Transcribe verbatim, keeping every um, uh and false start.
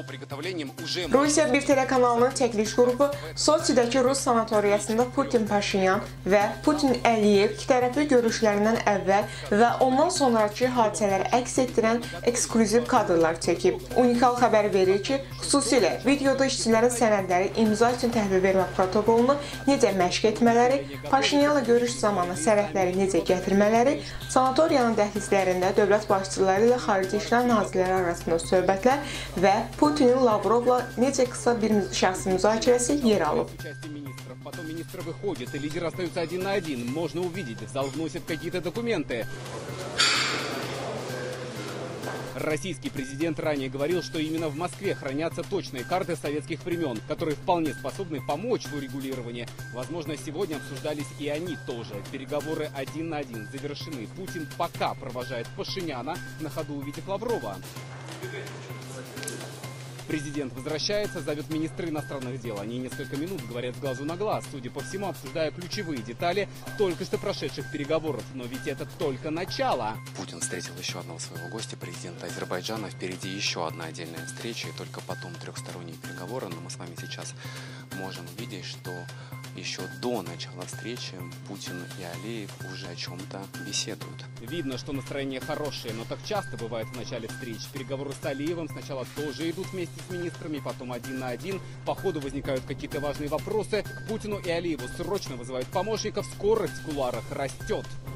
по приготовлениям уже... Rusiya bir telekanalının çəkiliş qrupu Soçidəki Rus sanatoriyasında Putin, Paşinyan və Putin Əliyev ikitərəfli görüşlərindən əvvəl və ondan sonraki hadisələri əks etdirən eksklüziv kadrlar çəkib. Unikal xəbər verir ki, xüsusilə videoda işçilərin sənədləri imza üçün təhvil vermə protokolunu necə məşq etmələri, Paşinyanla görüş zamanı sənədləri necə gətirmələri, sanatoriyanın dəhlizlərində dövlət başçıları ilə xarici işlər nazirləri arasında söhbətlər və Putinin Lavrovla necə qısa bir şəxsi müzakirəsi yer alıb. Потом министр выходит, и лидер остается один на один. Можно увидеть, в зал вносят какие-то документы. Российский президент ранее говорил, что именно в Москве хранятся точные карты советских времен, которые вполне способны помочь в урегулировании. Возможно, сегодня обсуждались и они тоже. Переговоры один на один завершены. Путин пока провожает Пашиняна, на ходу увидев Лаврова. Президент возвращается, зовет министра иностранных дел. Они несколько минут говорят с глазу на глаз, судя по всему, обсуждая ключевые детали только что прошедших переговоров. Но ведь это только начало. Путин встретил еще одного своего гостя, президента Азербайджана. Впереди еще одна отдельная встреча и только потом трехсторонние переговоры. Но мы с вами сейчас можем увидеть, что еще до начала встречи Путин и Алиев уже о чем-то беседуют. Видно, что настроение хорошее, но так часто бывает в начале встреч. Переговоры с Алиевым сначала тоже идут вместе с министрами, потом один на один. По ходу возникают какие-то важные вопросы. К Путину и Алиеву срочно вызывают помощников. Скорость в кулуарах растет.